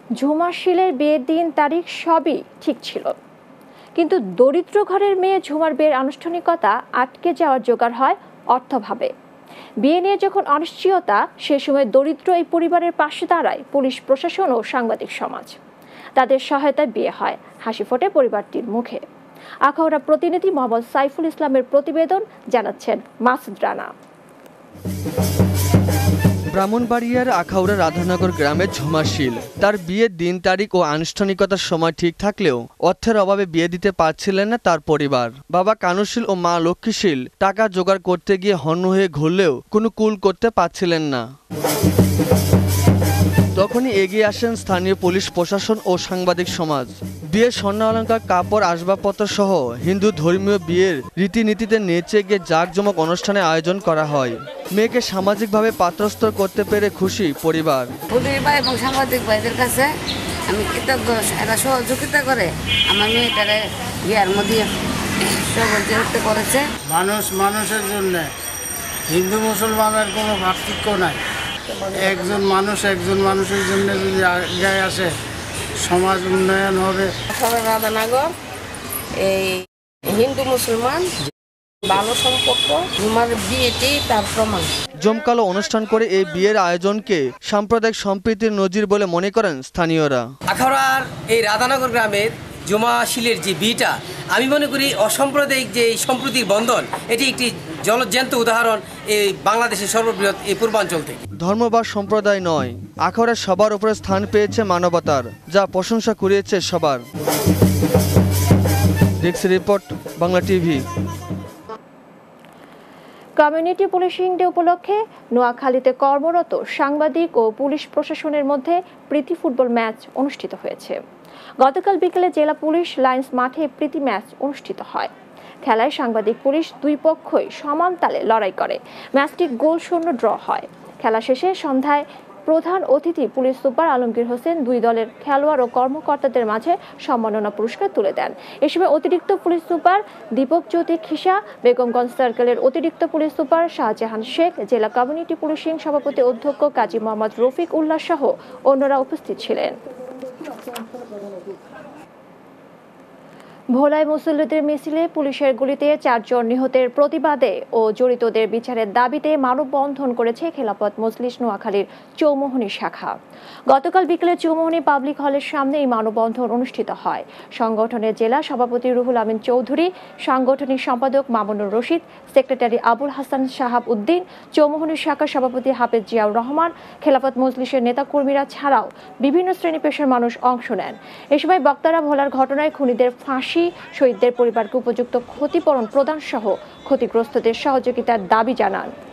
ঝুমা শিলের বিয়ের দিন তারিখ সবই ঠিক ছিল, কিন্তু দরিদ্র ঘরের মেয়ে ঝুমার বিয়ের আনুষ্ঠানিকতা আটকে যাওয়ার জোগাড় হয় অর্থভাবে। বিয়ে নিয়ে যখন অনিশ্চয়তা, সে সময় দরিদ্র এই পরিবারের পাশে দাঁড়ায় পুলিশ প্রশাসন ও সাংবাদিক সমাজ। তাদের সহায়তায় বিয়ে হয়, হাসি ফোটে পরিবারটির মুখে। আখাউড়া প্রতিনিধি মোহাম্মদ সাইফুল ইসলামের প্রতিবেদন, জানাচ্ছেন মাসুদ রানা। ব্রাহ্মণবাড়িয়ার আখাউড়া রাধানগর গ্রামের ঝুমা শীল তার বিয়ের দিন তারিখ ও আনুষ্ঠানিকতার সময় ঠিক থাকলেও অর্থের অভাবে বিয়ে দিতে পারছিলেন না তার পরিবার। বাবা কানুশীল ও মা লক্ষ্মীশীল টাকা জোগাড় করতে গিয়ে হন্য হয়ে ঘুরলেও কোনো কুল করতে পারছিলেন না। তখনই এগিয়ে আসেন স্থানীয় পুলিশ প্রশাসন ও সাংবাদিক সমাজ। বিয়ের স্বর্ণ অলংকার, কাপড়, আসবাবপত্র সহ হিন্দু ধর্মীয় বিয়ের রীতিনীতিতে নেচে গিয়ে জাঁকজমক অনুষ্ঠানের আয়োজন করা হয়। মেয়েকে সামাজিকভাবে পাত্রস্থ করতে পেরে খুশি পরিবার। পরিবার এবং সাংবাদিক ভাইদের কাছে আমি কৃতজ্ঞ, এরা সহযোগিতা করে আমার মেয়েটারে বিয়ার মধ্যে সহযোগিতা করেছে। মানুষের জন্য হিন্দু মুসলমানের কোনো পার্থক্য নাই। একজন মানুষের জন্য যদি আগে আসে, সমাজ উন্নয়ন হবে। রাধানগর এই হিন্দু মুসলমান ভালো সম্পর্ক, আমার বিয়েটি তার প্রমাণ। জমকালো অনুষ্ঠান করে এই বিয়ের আয়োজনকে সাম্প্রদায়িক সম্প্রীতির নজির বলে মনে করেন স্থানীয়রা। আখাউড়ার এই রাধানগর গ্রামের ঝুমা শীলের যে বিয়েটা, আমি মনে করি অসাম্প্রদায়িক যে সম্প্রীতির বন্ধন, এটি একটি জলজ্যান্ত উদাহরণ এই বাংলাদেশের সর্ববৃহৎ এই পূর্বাঞ্চল থেকে। ধর্ম বা সম্প্রদায় নয়, আখাউড়া সবার উপরে স্থান পেয়েছে মানবতার, যা প্রশংসা কুড়িয়েছে সবার। Desk report, Bangla TV. Community policing day উপলক্ষে নোয়াখালীতে কর্মরত সাংবাদিক ও পুলিশ প্রশাসনের মধ্যে প্রীতি ফুটবল ম্যাচ অনুষ্ঠিত হয়েছে। গতকাল বিকেলে জেলা পুলিশ লাইন্স মাঠে প্রীতি ম্যাচ অনুষ্ঠিত হয়। খেলায় সাংবাদিক পুলিশ দুই পক্ষই সমান তালে লড়াই করে। ম্যাচটি গোলশূন্য ড্র হয়। খেলা শেষে সন্ধ্যায় প্রধান অতিথি পুলিশ সুপার আলমগীর হোসেন দুই দলের খেলোয়াড় ও কর্মকর্তাদের মাঝে সম্মাননা পুরস্কার তুলে দেন। এ সময় অতিরিক্ত পুলিশ সুপার দীপক জ্যোতি খিসা, বেগমগঞ্জ সার্কেলের অতিরিক্ত পুলিশ সুপার শাহজাহান শেখ, জেলা কমিউনিটি পুলিশিং সভাপতি অধ্যক্ষ কাজী মোহাম্মদ রফিক উল্লাহ সহ অন্যরা উপস্থিত ছিলেন। ভোলায় মুসল্লিদের মিছিলে পুলিশের গুলিতে 4 জন নিহতের প্রতিবাদে ও জড়িতদের বিচারের দাবিতে মানববন্ধন করেছে খেলাফত মজলিস নোয়াখালীর চৌমোহনী শাখা। গতকাল বিকেলে চৌমোহনী পাবলিক হলের সামনে এই মানববন্ধন অনুষ্ঠিত হয়। সংগঠনের জেলা সভাপতি রুহুল আমিন চৌধুরী, সাংগঠনিক সম্পাদক মামুনুর রশিদ, সেক্রেটারি আবুল হাসান শাহাব উদ্দিন, চৌমোহনী শাখার সভাপতি হাফেজ জিয়াউর রহমান, খেলাফত মজলিসের নেতাকর্মীরা ছাড়াও বিভিন্ন শ্রেণী পেশার মানুষ অংশ নেন। এ সময় বক্তারা ভোলার ঘটনায় খুনিদের ফাঁসি, শহীদদের পরিবারকে উপযুক্ত ক্ষতিপূরণ প্রদান সহ ক্ষতিগ্রস্তদের সহযোগিতার দাবি জানান।